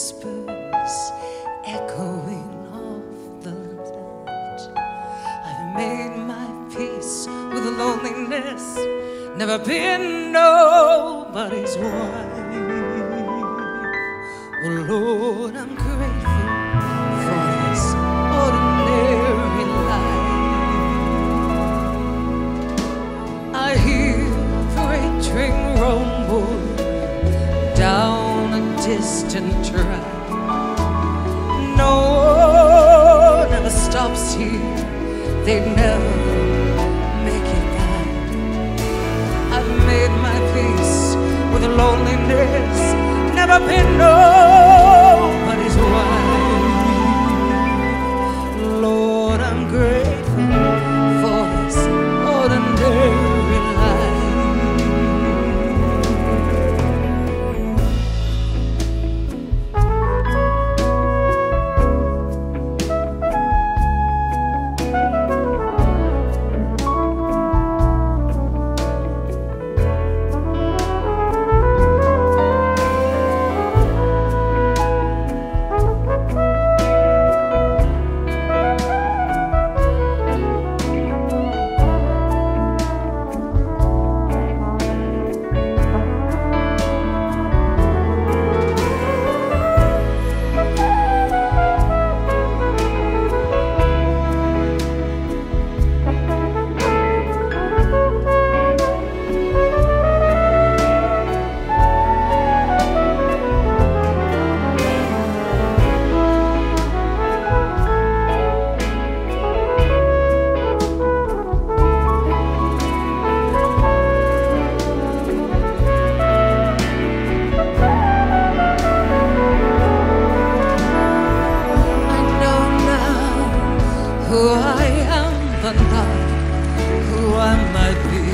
whispers echoing off the ledge. I've made my peace with loneliness, never been nobody's wife. Oh Lord, I'm grateful for this ordinary life. I hear a freight train rumble down a distant track. No one ever stops here, they never make it back. I've made my peace with loneliness, never been nobody's wife. Lord, I'm grateful for this ordinary life. Who I am, but not who I might be.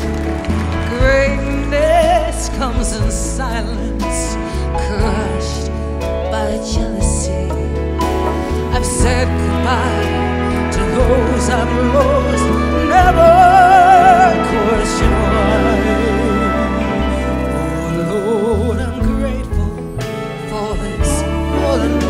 Greatness comes in silence, crushed by jealousy. I've said goodbye to those I've lost, never question why. Oh Lord, I'm grateful for this.